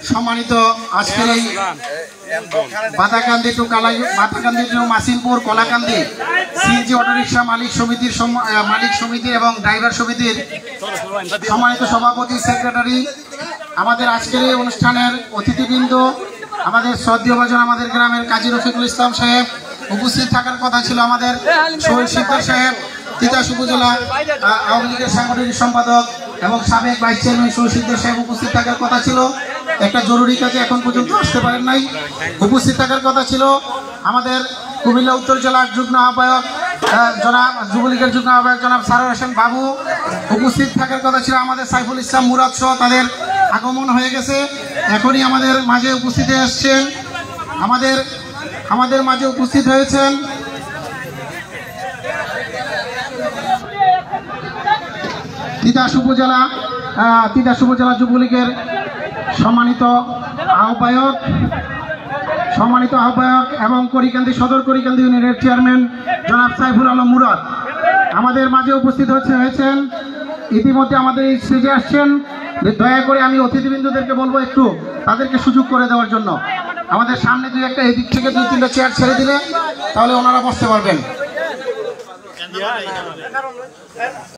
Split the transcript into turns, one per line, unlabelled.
সম্মানিত আজকের এই Badakandi to Masimpur Kalakandi CNG auto rickshaw মালিক সমিতির এবং ড্রাইভার সমিতির সম্মানিত সভাপতি সেক্রেটারি, আমাদের আজকের এই অনুষ্ঠানের অতিথিবৃন্দ, আমাদের শ্রদ্ধেয় ভাজন আমাদের গ্রামের কাজী রফিকুল ইসলাম সাহেব উপস্থিত থাকার কথা ছিল, আমাদের শহীদ সিদ্ধার সাহেব তিতাস উপজেলা আওয়ামী লীগের সাংগঠনিক সম্পাদক এবং সাবেক ভাইস চেয়ারম্যান শহীদ সিদ্ধার সাহেব উপস্থিত থাকার কথা ছিল। একটা জরুরি কাজে এখন পর্যন্ত আসতে পারেন নাই। উপস্থিত থাকার কথা ছিল আমাদের কুমিল্লা উত্তর জেলার যুগ্ম আহ্বায়ক জনাব যুবলীগের যুগ্ম আহ্বায়ক জনাব সারোয়ার হোসেন বাবু। উপস্থিত থাকার কথা ছিল আমাদের সাইফুল ইসলাম মুরাদ সহ, তাদের আগমন হয়ে গেছে, এখনই আমাদের মাঝে উপস্থিত আসছেন। আমাদের মাঝে উপস্থিত হয়েছেন তিতাস উপজেলা যুবলীগের সম্মানিত আহ্বায়ক এবং সদর করিকান্দি ইউনিয়নের চেয়ারম্যান জনাব সাইফুল আলম মুরাদ আমাদের মাঝে উপস্থিত হয়েছেন। ইতিমধ্যে আমাদের এই স্টেজে আসছেন। দয়া করে আমি অতিথিবৃন্দদেরকে বলবো একটু তাদেরকে সুযোগ করে দেওয়ার জন্য। আমাদের সামনে এদিক থেকে 2-3টা চেয়ার ছেড়ে দিলে তাহলে ওনারা বসতে পারবেন।